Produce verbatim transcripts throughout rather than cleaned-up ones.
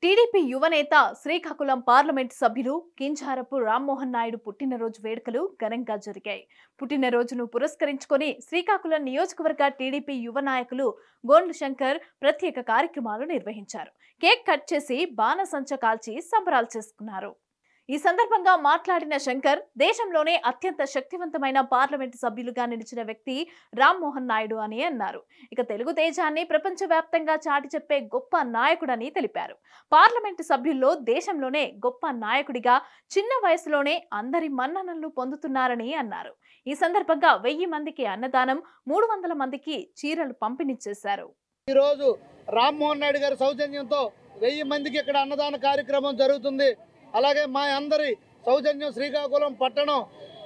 TDP యువనేత Srikakulam parliament సభ్యులు కింజారపు రామ్మోహన్ నాయుడు పుట్టినరోజు వేడుకలు ఘనంగా జరిగాయి. పుట్టినరోజును పురస్కరించుకొని శ్రీకాకుళం నియోజకవర్గ టీడీపీ యువ నాయకులు గోండ్ల శంకర్ ప్రత్యేక కార్యక్రమాలు నిర్వహించారు. కేక్ కట్ చేసి బాణసంచ కాల్చి సంబరాలు చేసుకున్నారు. ఈ సందర్భంగా మాట్లాడిన శంకర్, దేశంలోనే అత్యంత శక్తివంతమైన పార్లమెంటు సభ్యులుగా నిలిచిన వ్యక్తి రామ్మోహన్ నాయుడు అని అన్నారు. ఇక తెలుగు దేశాన్ని ప్రపంచవ్యాప్తంగా చాటి చెప్పే గొప్ప నాయకుడని తెలిపారు. పార్లమెంటు సభ్యుల్లో దేశంలోనే గొప్ప నాయకుడిగా చిన్న వయసులోనే అందరి మన్ననలు పొందుతున్నారని అన్నారు. ఈ సందర్భంగా వెయ్యి మందికి అన్నదానం, మూడు వందల మందికి చీరలు పంపిణీ చేశారు. ఈ రోజు రామ్మోహన్ నాయుడు గారి సౌజన్యంతో వెయ్యి మందికి ఇక్కడ అన్నదాన కార్యక్రమం జరుగుతుంది. అలాగే మా అందరి సౌజన్యం శ్రీకాకుళం పట్టణం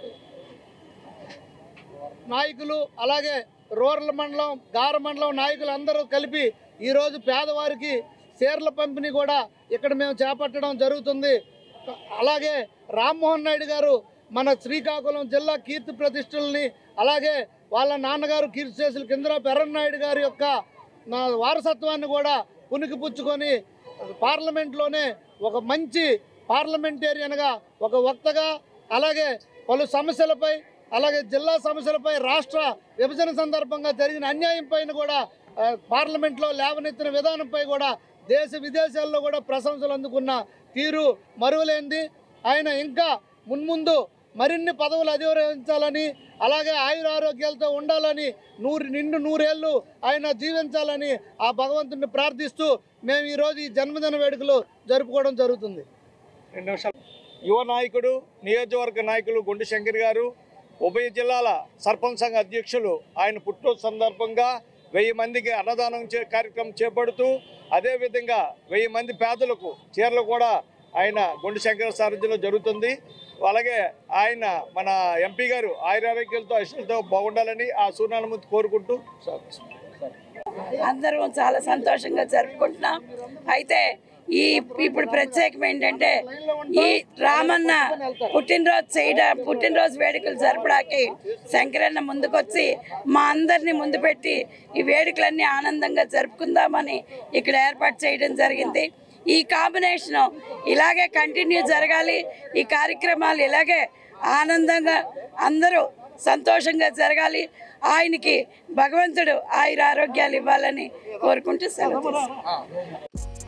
నాయకులు, అలాగే రూరల్ మండలం, గార మండలం నాయకులు అందరూ కలిపి ఈరోజు పేదవారికి చీరల పంపిణీ కూడా ఇక్కడ మేము చేపట్టడం జరుగుతుంది. అలాగే రామ్మోహన్ నాయుడు గారు మన శ్రీకాకుళం జిల్లా కీర్తి ప్రతిష్టలని, అలాగే వాళ్ళ నాన్నగారు కీర్తిశేషులు కింజరాపు ఎర్రన్నాయుడు గారి యొక్క వారసత్వాన్ని కూడా పుణికిపుచ్చుకొని పార్లమెంట్లోనే ఒక మంచి పార్లమెంటేరియన్గా, ఒక వక్తగా, అలాగే పలు సమస్యలపై, అలాగే జిల్లా సమస్యలపై, రాష్ట్ర విభజన సందర్భంగా జరిగిన అన్యాయం పైన కూడా పార్లమెంట్లో లేవనెత్తిన విధానంపై కూడా దేశ విదేశాల్లో కూడా ప్రశంసలు అందుకున్న తీరు మరువలేంది. ఆయన ఇంకా మున్ముందు మరిన్ని పదవులు అధిరోహించాలని, అలాగే ఆయురారోగ్యాలతో ఉండాలని, నూరు నిండు నూరేళ్ళు ఆయన జీవించాలని ఆ భగవంతుడిని ప్రార్థిస్తూ మేము ఈరోజు ఈ జన్మదిన వేడుకలు జరుపుకోవడం జరుగుతుంది. రెండు నిమిషాలు. యువ నాయకుడు, నియోజకవర్గ నాయకులు గోండ్ల శంకర్ గారు, ఉభయ జిల్లాల సర్పంచ్ సంఘ అధ్యక్షులు, ఆయన పుట్టినరోజు సందర్భంగా వెయ్యి మందికి అన్నదానం చే కార్యక్రమం చేపడుతూ, అదేవిధంగా వెయ్యి మంది పేదలకు చీరలు కూడా ఆయన గోండ్ల శంకర్ సారథ్యంలో జరుగుతుంది. అలాగే ఆయన మన ఎంపీ గారు ఆయురారోగ్యాలతో ఐశ్వర్యంతో బాగుండాలని ఆ సూర్యనారాయణమూర్తి కోరుకుంటూ అందరం చాలా సంతోషంగా జరుపుకుంటున్నాం. అయితే ఈ ఇప్పుడు ప్రత్యేకం ఏంటంటే, ఈ రామన్న పుట్టినరోజు చేయడం పుట్టినరోజు వేడుకలు జరపడానికి శంకరన్న ముందుకొచ్చి మా అందరినీ ముందు పెట్టి ఈ వేడుకలన్నీ ఆనందంగా జరుపుకుందామని ఇక్కడ ఏర్పాటు చేయడం జరిగింది. ఈ కాంబినేషను ఇలాగే కంటిన్యూ జరగాలి. ఈ కార్యక్రమాలు ఇలాగే ఆనందంగా అందరూ సంతోషంగా జరగాలి. ఆయనకి భగవంతుడు ఆయుర ఆరోగ్యాలు ఇవ్వాలని కోరుకుంటూ సెలవు.